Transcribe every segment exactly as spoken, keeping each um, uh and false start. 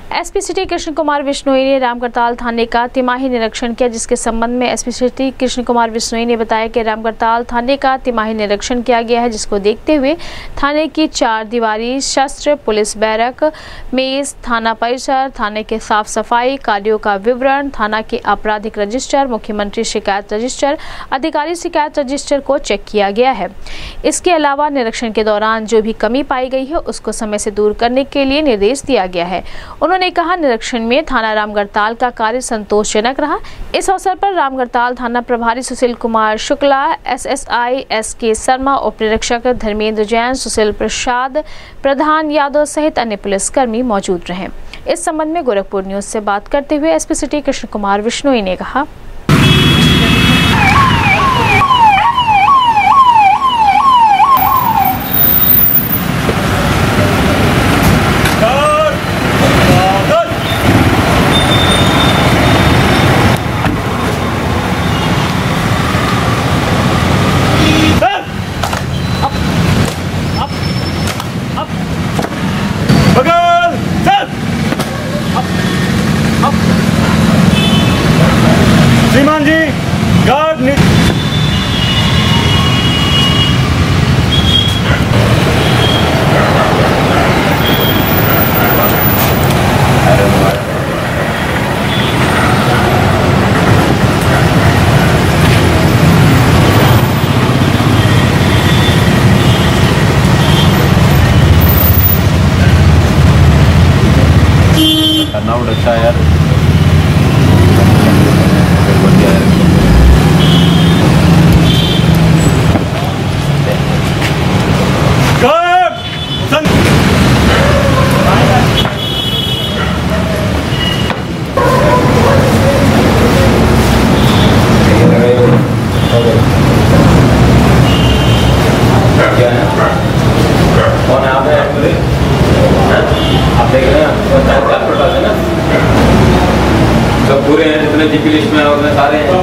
SP city Krishna Kumar Bishnoi ने रामगढ़ताल थाने का तिमाही निरीक्षण किया, जिसके संबंध में एसपी सिटी कृष्ण कुमार बिश्नोई ने बताया कि रामगढ़ताल थाने का तिमाही निरीक्षण किया गया है, जिसको देखते हुए थाने की चार दीवारी, शस्त्र, पुलिस बैरक, मेज, थाना परिसर, थाने के साफ सफाई कार्यों का विवरण, थाना के आपराधिक रजिस्टर, मुख्यमंत्री शिकायत रजिस्टर, अधिकारी शिकायत रजिस्टर को चेक किया गया है। इसके अलावा निरीक्षण के दौरान जो भी कमी पाई गई है उसको समय से दूर करने के लिए निर्देश दिया गया है। उन्होंने कहा, निरीक्षण में थाना रामगढ़ताल का कार्य संतोषजनक रहा। इस अवसर पर रामगढ़ताल थाना प्रभारी Sushil Kumar Shukla, SSI S K Sharma, उप निरीक्षक धर्मेंद्र जैन, सुशील प्रसाद, प्रधान यादव सहित अन्य पुलिसकर्मी मौजूद रहे। इस संबंध में गोरखपुर न्यूज से बात करते हुए एसपी सिटी कृष्ण कुमार बिश्नोई ने कहा, श्रीमान जी गार्ड टर्नआउट अच्छा है यार। कौन है आप? आप देख रहे हैं ना, सब पूरे हैं जितने जीपी लिस्ट में और सारे हैं।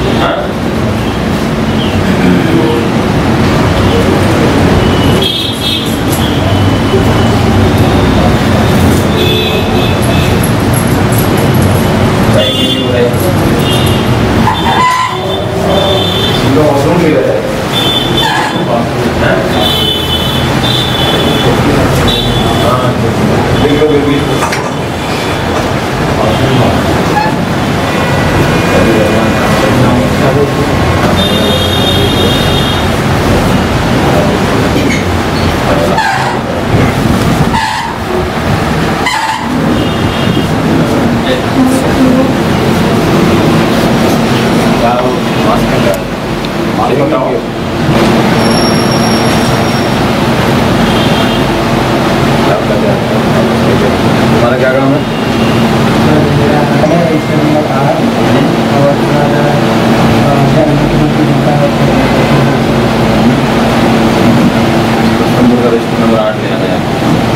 तुम्हारा क्या काम है? नंबर आठ ले आना है।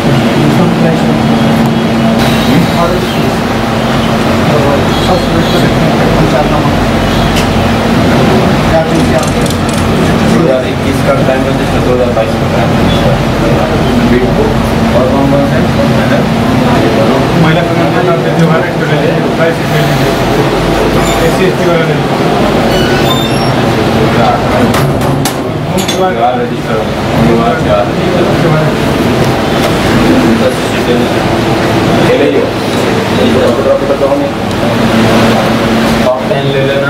इक्कीस का टाइम रजिस्टर दो हज़ार बाईस का टाइम रजिस्टर और कौन कौन से महिला कल्याण त्योहार रजिस्टर टॉप टेन ले लेना,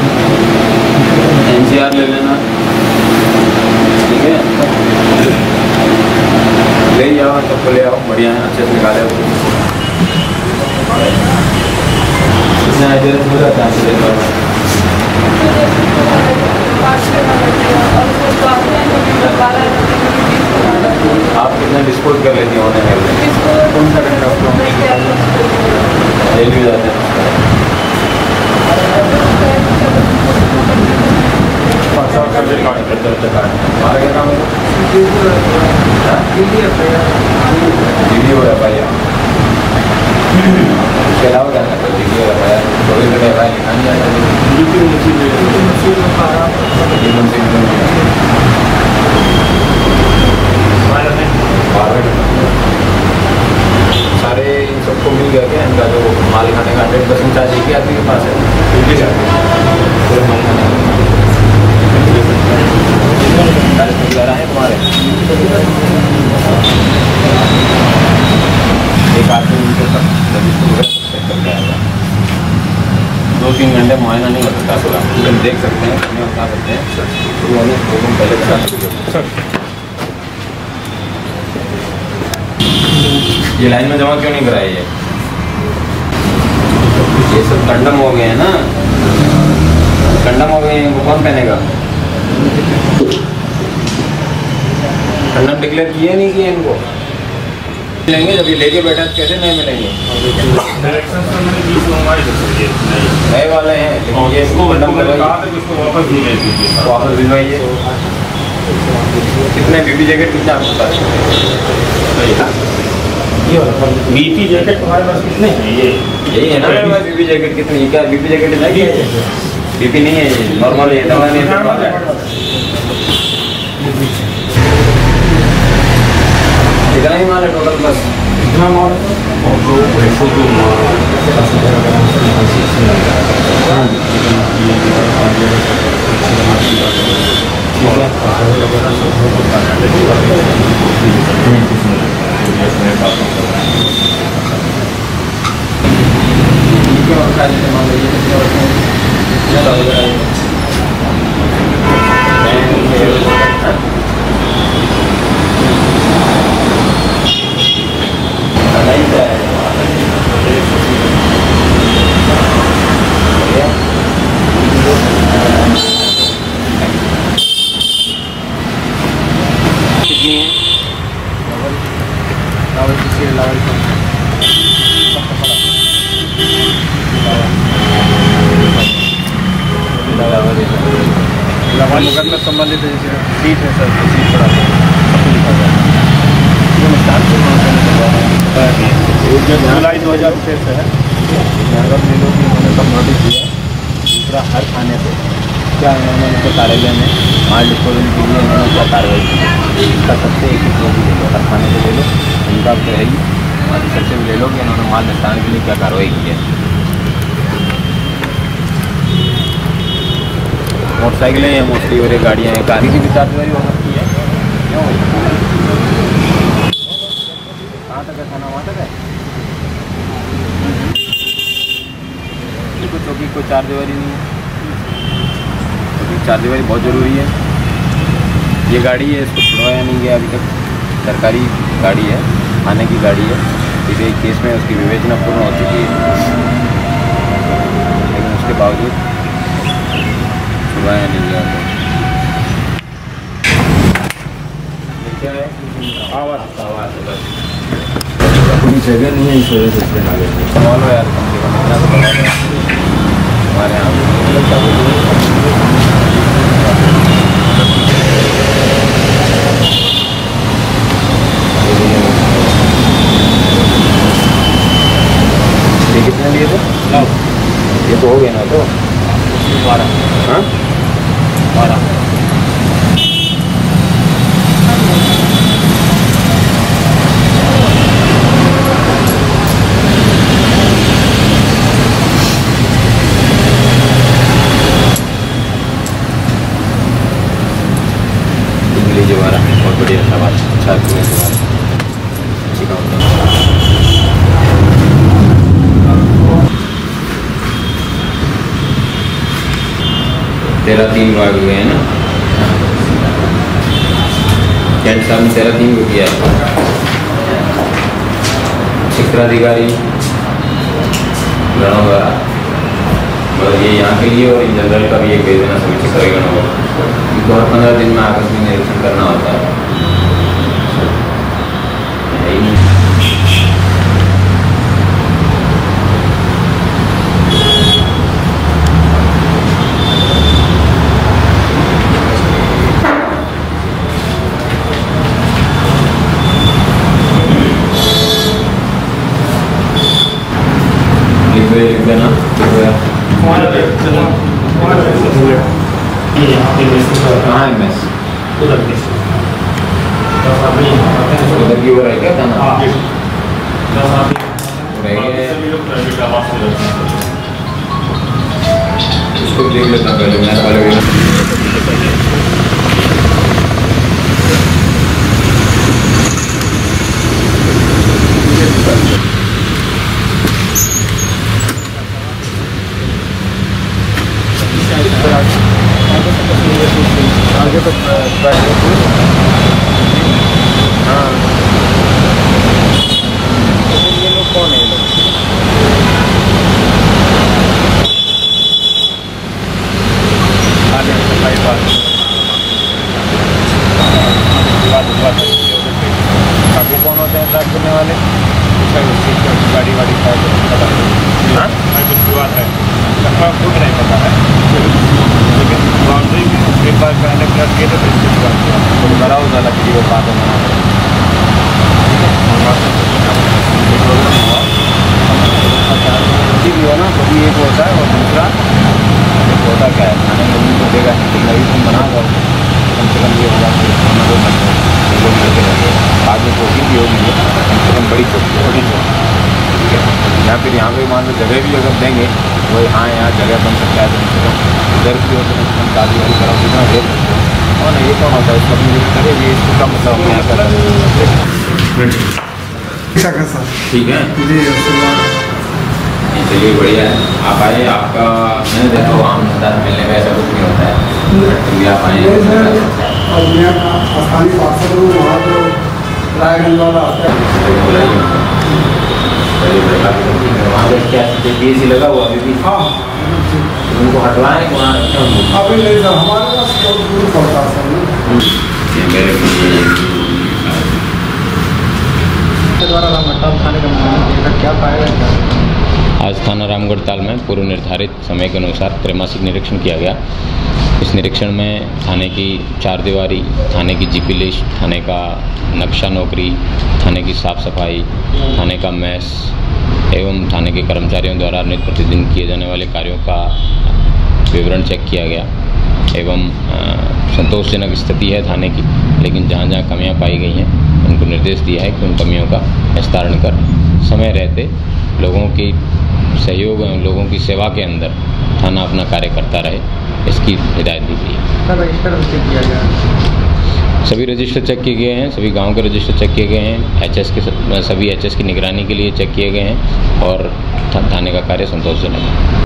एनसीआर ले लेना, ठीक है? ले जाओ, सबको ले आओ, बढ़िया है, अच्छे से निकाले। कितना एड्रेस हो जाता है? आप कितना डिस्पोज कर लेती हो? कौन सा जेल भी जाते हैं? हमारा क्या काम है? वीडियो एफ आई आर इसके अलावा क्या करते हैं? वीडियो एफ आई आर चौबीस घंटे एफ आई आर लिखा नहीं सारे इन सबको मिल गया क्या इनका जो माल खाने का हंड्रेड परसेंट चार्ज एक ही आदमी के पास है पूरे माल खाने का है तुम्हारे एक आदमी उनके सब चेक करके आएगा। दो तीन घंटे मुआयना नहीं हो सकता पूरा, हम देख सकते हैं हमें बता सकते हैं तो हमें दो दिन पहले बता सकते। ये लाइन में जमा क्यों नहीं कराई है? ये सब कंडम हो गए हैं ना, कंडम हो गए हैं, इनको कौन पहनेगा? कंडम डिक्लेयर किए नहीं किए इनको मिलेंगे जब ये लेके बैठा कैसे नहीं मिलेंगे? नए वाले हैं लेकिन ये इसको वापस भिजवाइए। कितने बीपी जैकेट कितने आपको पता है? बीपी जैकेट तुम्हारे पास कितने हैं? ये यही है ना बीपी जैकेट कितनी? क्या बीपी जैकेट है? बीपी नहीं है, ये नॉर्मल है, दवा नहीं है। कितना ही माल है टोटल? बस इतना माल मुकदमे संबंधित है जैसे सीट है सर, सीट पड़ा है जुलाई दो हज़ार छः से है। अगर ले लो कि उन्होंने सब नोटिस दिया दूसरा हर थाने से क्या उन्होंने उनके कार्यालय में माल डिस्पोजल के लिए उन्होंने क्या कार्रवाई की इसका सबसे एक एक भी ले लो, हर थाने से ले लो, उनका तो है ही अधिकारी से भी ले लो कि उन्होंने माल निस्तारण के लिए क्या कार्रवाई की है। मोटरसाइकिलें हैं मोस्टली और गाड़ियाँ हैं, गाड़ी की भी चार्जवारी हो सकती है। क्यों कहाँ तक है थाना? वहाँ तक है देखो चौकी कोई चार्जवारी नहीं है, क्योंकि चार्जवारी बहुत ज़रूरी है। ये गाड़ी है, इसको छुड़वाया नहीं गया अभी तक, सरकारी गाड़ी है, थाने की गाड़ी है। इस एक केस में उसकी विवेचना पूर्ण हो चुकी है, लेकिन उसके बावजूद छुड़वाया नहीं गया। क्या है आवाज़ आवाज़ बस कोई जगह नहीं है इस वजह से सवाल हो यार, कम से कम इतना तो बड़ा है हमारे यहाँ। ये कितने लिए थे? नौ। ये तो हो गया ना? तो बारह। हाँ बारह। लीजिए बारह, बहुत बढ़िया सवाल, अच्छा सवाल, अच्छी काम है। तेरह तीन भाग हुए हैं ना, कैंट साहब ने तेरह तीन को किया है। क्षेत्राधिकारी गणों द्वारा मतलब ये यहाँ के लिए और इन जनरल का भी एक भेज देना सभी क्षेत्रीय गणों को, इनको हर पंद्रह दिन में आकस्मिक निरीक्षण करना होता है। लिख देना कहाँ है मैस उधर की ओर है क्या थाना? इसको देख लेता पहले मैं वाले आगे तो हाँ ये लोग कौन है लोग आगे कौन होते हैं ट्रैक करने वाले गाड़ी वाड़ी का हाँ कुछ विवाद है खुद नहीं पता है लेकिन बाउंड्री भी एक बार पहले प्लस किए थे तो इसके बाद तो बड़ा हो जाला कि वो बात है भी हो ना कभी एक होता है और दूसरा एक होता क्या है खाने में उनको देगा नई तुम बना दो कम से कम ये होगा लोग लड़के लगे बाद में चौकी भी होगी कम से कम बड़ी चौकी छोटी चौकी ठीक है या फिर यहाँ पे मान लो जगह भी अगर देंगे वही हाँ यहाँ जगह बन सकता है तो कम से कम इधर भी हो तो कम से कम दादी वाली तरफ जितना दे सकते हो और ये कौन होता है इसका भी करेगी इसको का मतलब हम यहाँ कर ठीक है चलिए बढ़िया है आप आइए आपका मैंने देखा वो आम धंधा मिलने का ऐसा कुछ नहीं होता है भी आप आइए स्थानीय पार्षद हूँ वहाँ तो रायगंज वाला आता है वहाँ पे क्या बी सी लगा हुआ अभी भी हाँ उनको हटवाएं वहाँ रखें उनको अभी नहीं सर हमारे पास बहुत दूर पड़ता है ये मेरे द्वारा रामगढ़ताल थाने का क्या पाएगा आज थाना रामगढ़ताल में पूर्व निर्धारित समय के अनुसार त्रैमासिक निरीक्षण किया गया। इस निरीक्षण में थाने की चार दीवारी, थाने की जीपी लिस्ट, थाने का नक्शा नौकरी, थाने की साफ़ सफाई, थाने का मैस एवं थाने के कर्मचारियों द्वारा नित्य प्रतिदिन किए जाने वाले कार्यों का विवरण चेक किया गया एवं संतोषजनक स्थिति है थाने की, लेकिन जहाँ जहाँ कमियाँ पाई गई हैं उनको निर्देश दिया है कि उन कमियों का निस्तारण कर समय रहते लोगों की सहयोग एवं लोगों की सेवा के अंदर थाना अपना कार्य करता रहे, इसकी हिदायत दी गई है। सर रजिस्टर चेक किया गया सभी रजिस्टर चेक किए गए हैं, सभी गांव के रजिस्टर चेक किए गए हैं, एचएस के सभी एचएस की निगरानी के लिए चेक किए गए हैं और थाने का कार्य संतोषजनक है।